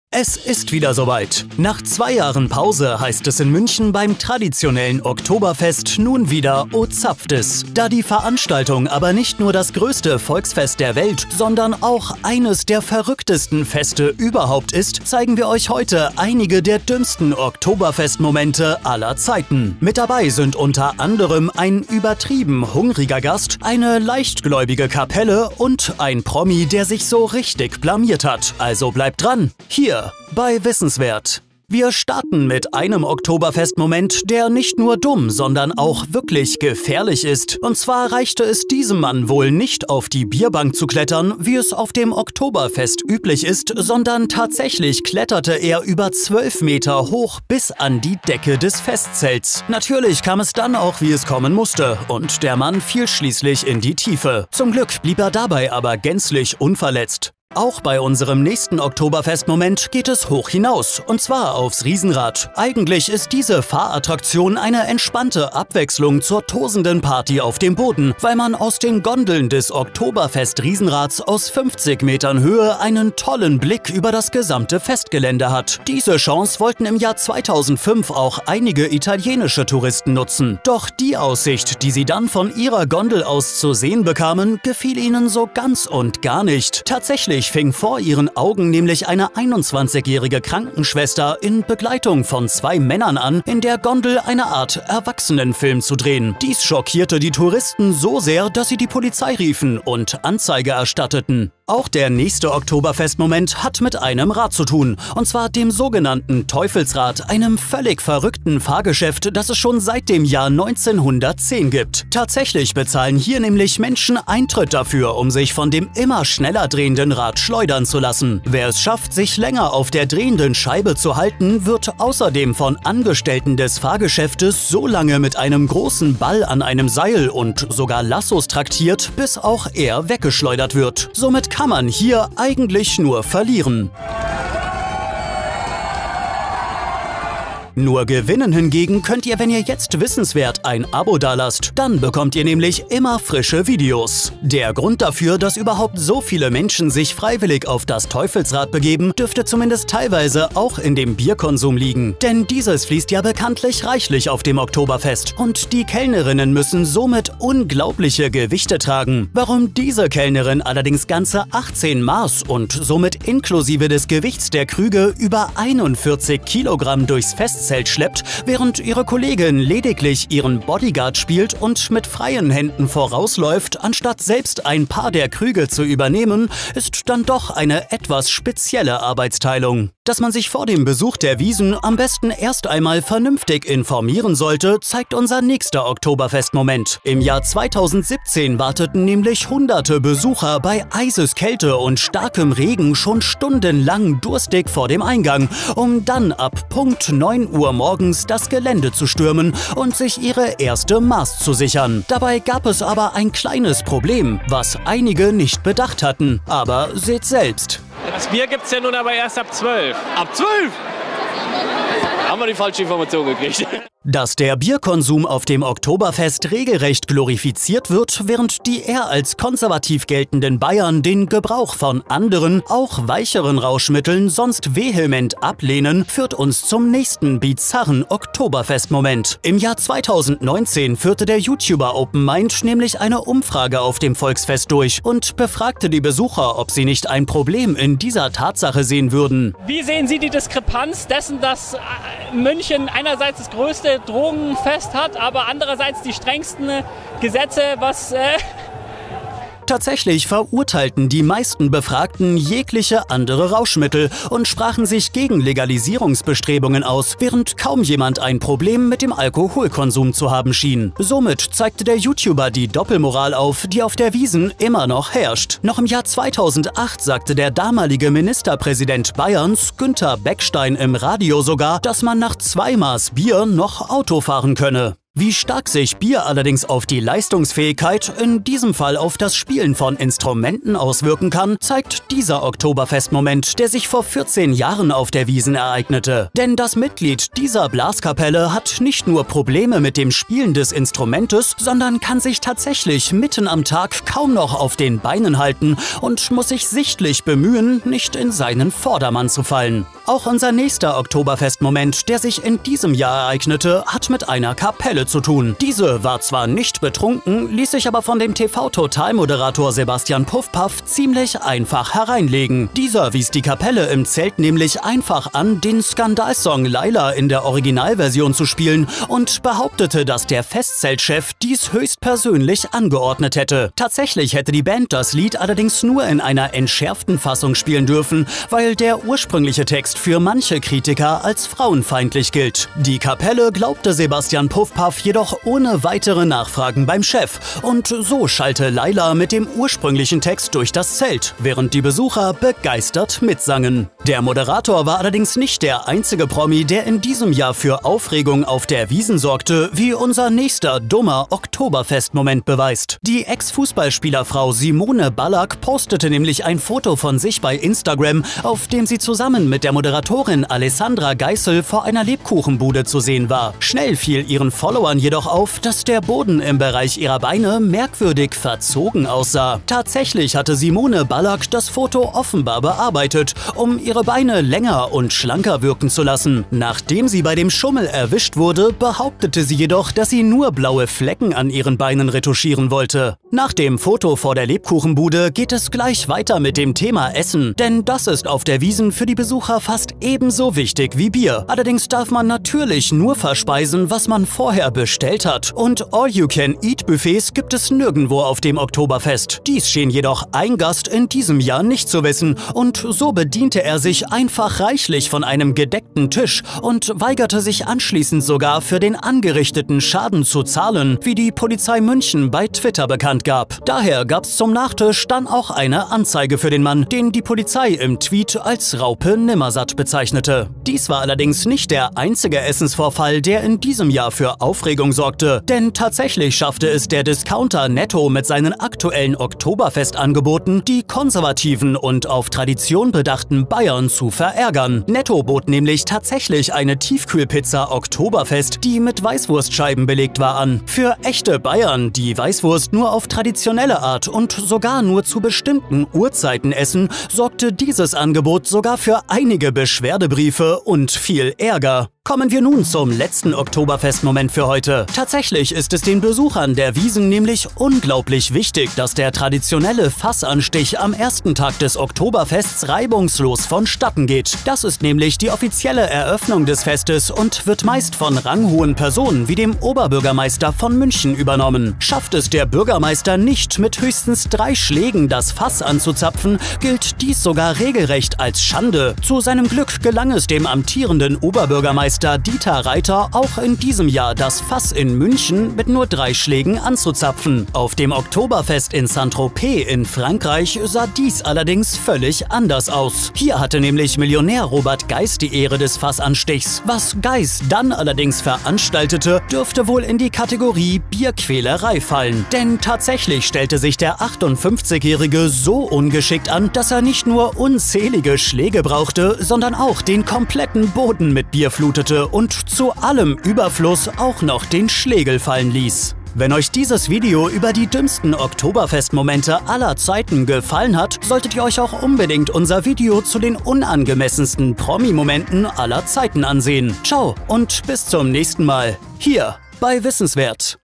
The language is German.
Es ist wieder soweit. Nach 2 Jahren Pause heißt es in München beim traditionellen Oktoberfest nun wieder O zapft es. Da die Veranstaltung aber nicht nur das größte Volksfest der Welt, sondern auch eines der verrücktesten Feste überhaupt ist, zeigen wir euch heute einige der dümmsten Oktoberfest-Momente aller Zeiten. Mit dabei sind unter anderem ein übertrieben hungriger Gast, eine leichtgläubige Kapelle und ein Promi, der sich so richtig blamiert hat. Also bleibt dran, hier bei Wissenswert. Wir starten mit einem Oktoberfest-Moment, der nicht nur dumm, sondern auch wirklich gefährlich ist. Und zwar reichte es diesem Mann wohl nicht auf die Bierbank zu klettern, wie es auf dem Oktoberfest üblich ist, sondern tatsächlich kletterte er über 12 Meter hoch bis an die Decke des Festzelts. Natürlich kam es dann auch, wie es kommen musste, und der Mann fiel schließlich in die Tiefe. Zum Glück blieb er dabei aber gänzlich unverletzt. Auch bei unserem nächsten Oktoberfest-Moment geht es hoch hinaus, und zwar aufs Riesenrad. Eigentlich ist diese Fahrattraktion eine entspannte Abwechslung zur tosenden Party auf dem Boden, weil man aus den Gondeln des Oktoberfest-Riesenrads aus 50 Metern Höhe einen tollen Blick über das gesamte Festgelände hat. Diese Chance wollten im Jahr 2005 auch einige italienische Touristen nutzen. Doch die Aussicht, die sie dann von ihrer Gondel aus zu sehen bekamen, gefiel ihnen so ganz und gar nicht. Tatsächlich fing vor ihren Augen nämlich eine 21-jährige Krankenschwester in Begleitung von 2 Männern an, in der Gondel eine Art Erwachsenenfilm zu drehen. Dies schockierte die Touristen so sehr, dass sie die Polizei riefen und Anzeige erstatteten. Auch der nächste Oktoberfest-Moment hat mit einem Rad zu tun, und zwar dem sogenannten Teufelsrad, einem völlig verrückten Fahrgeschäft, das es schon seit dem Jahr 1910 gibt. Tatsächlich bezahlen hier nämlich Menschen Eintritt dafür, um sich von dem immer schneller drehenden Rad schleudern zu lassen. Wer es schafft, sich länger auf der drehenden Scheibe zu halten, wird außerdem von Angestellten des Fahrgeschäftes so lange mit einem großen Ball an einem Seil und sogar Lassos traktiert, bis auch er weggeschleudert wird. Somit kann man hier eigentlich nur verlieren. Nur gewinnen hingegen könnt ihr, wenn ihr jetzt Wissenswert ein Abo dalasst. Dann bekommt ihr nämlich immer frische Videos. Der Grund dafür, dass überhaupt so viele Menschen sich freiwillig auf das Teufelsrad begeben, dürfte zumindest teilweise auch in dem Bierkonsum liegen. Denn dieses fließt ja bekanntlich reichlich auf dem Oktoberfest. Und die Kellnerinnen müssen somit unglaubliche Gewichte tragen. Warum diese Kellnerin allerdings ganze 18 Maß und somit inklusive des Gewichts der Krüge über 41 Kilogramm durchs Festzelt schleppt, während ihre Kollegin lediglich ihren Bodyguard spielt und mit freien Händen vorausläuft, anstatt selbst ein paar der Krüge zu übernehmen, ist dann doch eine etwas spezielle Arbeitsteilung. Dass man sich vor dem Besuch der Wiesn am besten erst einmal vernünftig informieren sollte, zeigt unser nächster Oktoberfest-Moment. Im Jahr 2017 warteten nämlich hunderte Besucher bei Eiseskälte und starkem Regen schon stundenlang durstig vor dem Eingang, um dann ab Punkt 9 Uhr morgens das Gelände zu stürmen und sich ihre erste Maß zu sichern. Dabei gab es aber ein kleines Problem, was einige nicht bedacht hatten. Aber seht selbst. Das Bier gibt's ja nun aber erst ab 12. Ab 12? Haben wir die falsche Information gekriegt. Dass der Bierkonsum auf dem Oktoberfest regelrecht glorifiziert wird, während die eher als konservativ geltenden Bayern den Gebrauch von anderen, auch weicheren Rauschmitteln sonst vehement ablehnen, führt uns zum nächsten bizarren Oktoberfest-Moment. Im Jahr 2019 führte der YouTuber Open Mind nämlich eine Umfrage auf dem Volksfest durch und befragte die Besucher, ob sie nicht ein Problem in dieser Tatsache sehen würden. Wie sehen Sie die Diskrepanz dessen, dass München einerseits das größte Drogenfest hat, aber andererseits die strengsten Gesetze, was... Tatsächlich verurteilten die meisten Befragten jegliche andere Rauschmittel und sprachen sich gegen Legalisierungsbestrebungen aus, während kaum jemand ein Problem mit dem Alkoholkonsum zu haben schien. Somit zeigte der YouTuber die Doppelmoral auf, die auf der Wiesn immer noch herrscht. Noch im Jahr 2008 sagte der damalige Ministerpräsident Bayerns, Günther Beckstein, im Radio sogar, dass man nach 2 Maß Bier noch Auto fahren könne. Wie stark sich Bier allerdings auf die Leistungsfähigkeit, in diesem Fall auf das Spielen von Instrumenten auswirken kann, zeigt dieser Oktoberfest-Moment, der sich vor 14 Jahren auf der Wiesn ereignete. Denn das Mitglied dieser Blaskapelle hat nicht nur Probleme mit dem Spielen des Instrumentes, sondern kann sich tatsächlich mitten am Tag kaum noch auf den Beinen halten und muss sich sichtlich bemühen, nicht in seinen Vordermann zu fallen. Auch unser nächster Oktoberfest-Moment, der sich in diesem Jahr ereignete, hat mit einer Kapelle zu tun. Diese war zwar nicht betrunken, ließ sich aber von dem TV-Total-Moderator Sebastian Puffpaff ziemlich einfach hereinlegen. Dieser wies die Kapelle im Zelt nämlich einfach an, den Skandalsong Laila in der Originalversion zu spielen und behauptete, dass der Festzeltchef dies höchstpersönlich angeordnet hätte. Tatsächlich hätte die Band das Lied allerdings nur in einer entschärften Fassung spielen dürfen, weil der ursprüngliche Text für manche Kritiker als frauenfeindlich gilt. Die Kapelle glaubte Sebastian Puffpaff jedoch ohne weitere Nachfragen beim Chef und so schallte Laila mit dem ursprünglichen Text durch das Zelt, während die Besucher begeistert mitsangen. Der Moderator war allerdings nicht der einzige Promi, der in diesem Jahr für Aufregung auf der Wiesn sorgte, wie unser nächster dummer Oktoberfest-Moment beweist. Die Ex-Fußballspielerfrau Simone Ballack postete nämlich ein Foto von sich bei Instagram, auf dem sie zusammen mit der Moderatorin Alessandra Geissel vor einer Lebkuchenbude zu sehen war. Schnell fiel ihren Followern jedoch auf, dass der Boden im Bereich ihrer Beine merkwürdig verzogen aussah. Tatsächlich hatte Simone Ballack das Foto offenbar bearbeitet, um ihre Beine länger und schlanker wirken zu lassen. Nachdem sie bei dem Schummel erwischt wurde, behauptete sie jedoch, dass sie nur blaue Flecken an ihren Beinen retuschieren wollte. Nach dem Foto vor der Lebkuchenbude geht es gleich weiter mit dem Thema Essen, denn das ist auf der Wiesn für die Besucher fast ebenso wichtig wie Bier. Allerdings darf man natürlich nur verspeisen, was man vorher bestellt hat. Und All-You-Can-Eat-Buffets gibt es nirgendwo auf dem Oktoberfest. Dies schien jedoch ein Gast in diesem Jahr nicht zu wissen und so bediente er sich einfach reichlich von einem gedeckten Tisch und weigerte sich anschließend sogar für den angerichteten Schaden zu zahlen, wie die Polizei München bei Twitter bekannt gab. Daher gab es zum Nachtisch dann auch eine Anzeige für den Mann, den die Polizei im Tweet als Raupe Nimmersatt bezeichnete. Dies war allerdings nicht der einzige Essensvorfall, der in diesem Jahr für Aufregung sorgte, denn tatsächlich schaffte es der Discounter Netto mit seinen aktuellen Oktoberfestangeboten, die konservativen und auf Tradition bedachten Bayern zu verärgern. Netto bot nämlich tatsächlich eine Tiefkühlpizza Oktoberfest, die mit Weißwurstscheiben belegt war, an. Für echte Bayern, die Weißwurst nur auf traditionelle Art und sogar nur zu bestimmten Uhrzeiten essen, sorgte dieses Angebot sogar für einige Beschwerdebriefe und viel Ärger. Kommen wir nun zum letzten Oktoberfest-Moment für heute. Tatsächlich ist es den Besuchern der Wiesn nämlich unglaublich wichtig, dass der traditionelle Fassanstich am ersten Tag des Oktoberfests reibungslos vonstatten geht. Das ist nämlich die offizielle Eröffnung des Festes und wird meist von ranghohen Personen wie dem Oberbürgermeister von München übernommen. Schafft es der Bürgermeister nicht, mit höchstens 3 Schlägen das Fass anzuzapfen, gilt dies sogar regelrecht als Schande. Zu seinem Glück gelang es dem amtierenden Oberbürgermeister Dieter Reiter auch in diesem Jahr das Fass in München mit nur 3 Schlägen anzuzapfen. Auf dem Oktoberfest in Saint-Tropez in Frankreich sah dies allerdings völlig anders aus. Hier hatte nämlich Millionär Robert Geis die Ehre des Fassanstichs. Was Geis dann allerdings veranstaltete, dürfte wohl in die Kategorie Bierquälerei fallen. Denn tatsächlich stellte sich der 58-Jährige so ungeschickt an, dass er nicht nur unzählige Schläge brauchte, sondern auch den kompletten Boden mit Bier flutete und zu allem Überfluss auch noch den Schlegel fallen ließ. Wenn euch dieses Video über die dümmsten Oktoberfest-Momente aller Zeiten gefallen hat, solltet ihr euch auch unbedingt unser Video zu den unangemessensten Promi-Momenten aller Zeiten ansehen. Ciao und bis zum nächsten Mal, hier bei Wissenswert.